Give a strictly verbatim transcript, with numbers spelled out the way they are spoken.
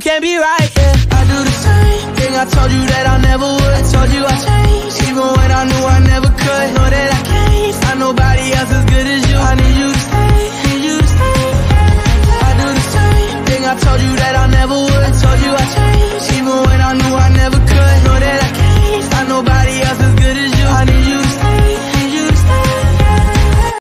can't be right, yeah. I do the same thing I told you that I never would. I told you I changed, even when I knew I never could.